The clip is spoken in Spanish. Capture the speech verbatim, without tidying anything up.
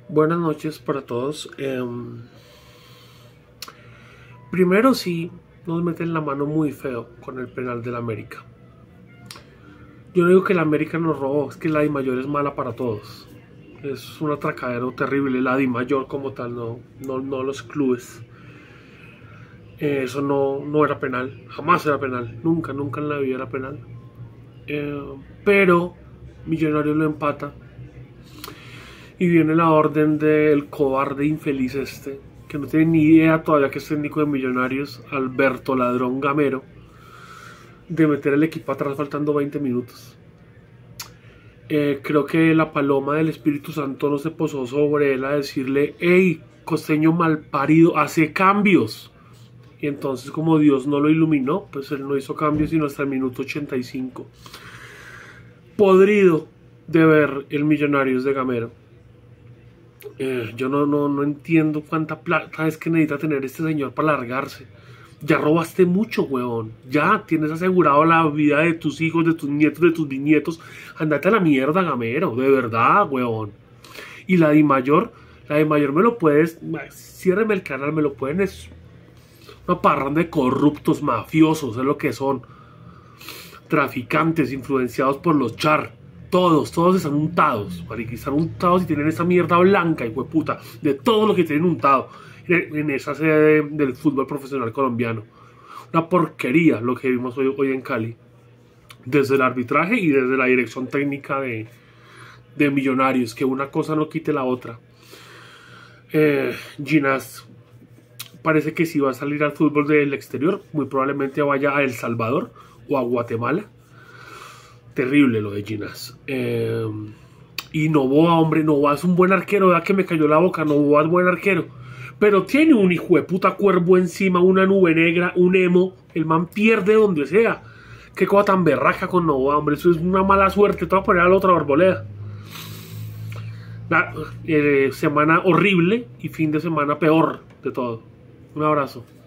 Buenas noches para todos. Eh, primero sí, nos meten la mano muy feo con el penal del América. Yo no digo que el América nos robó, es que la DIMAYOR es mala para todos. Es un atracadero terrible, la DIMAYOR como tal, no, no, no los clubes. Eh, eso no, no era penal, jamás era penal, nunca, nunca en la vida era penal. Eh, pero Millonarios lo empata. Y viene la orden del cobarde infeliz este, que no tiene ni idea todavía que es técnico de Millonarios, Alberto Ladrón Gamero, de meter el equipo atrás faltando veinte minutos. Eh, creo que la paloma del Espíritu Santo no se posó sobre él a decirle: hey, costeño malparido, hace cambios. Y entonces, como Dios no lo iluminó, pues él no hizo cambios sino hasta el minuto ochenta y cinco. Podrido de ver el Millonarios de Gamero. Eh, yo no, no, no entiendo cuánta plata es que necesita tener este señor para largarse. Ya robaste mucho, huevón. Ya tienes asegurado la vida de tus hijos, de tus nietos, de tus bisnietos. Andate a la mierda, Gamero. De verdad, huevón. Y la DIMAYOR, la DIMAYOR me lo puedes... Ciérreme el canal, me lo pueden... Es una parranda de corruptos, mafiosos, es lo que son. Traficantes, influenciados por los char. Todos, todos están untados, marica, están untados y tienen esa mierda blanca, hijo de puta, de todo lo que tienen untado en, en esa sede del fútbol profesional colombiano. Una porquería lo que vimos hoy, hoy en Cali, desde el arbitraje y desde la dirección técnica de, de Millonarios, que una cosa no quite la otra. Eh, Ginás parece que si va a salir al fútbol del exterior, muy probablemente vaya a El Salvador o a Guatemala. Terrible lo de Ginás. Eh, y Novoa, hombre, Novoa es un buen arquero, ¿verdad? Que me cayó la boca. Novoa es buen arquero, pero tiene un hijo de puta cuervo encima, una nube negra, un emo. El man pierde donde sea. Qué cosa tan berraca con Novoa, hombre. Eso es una mala suerte. Te voy a poner a la otra Arboleda. La, eh, semana horrible y fin de semana peor de todo. Un abrazo.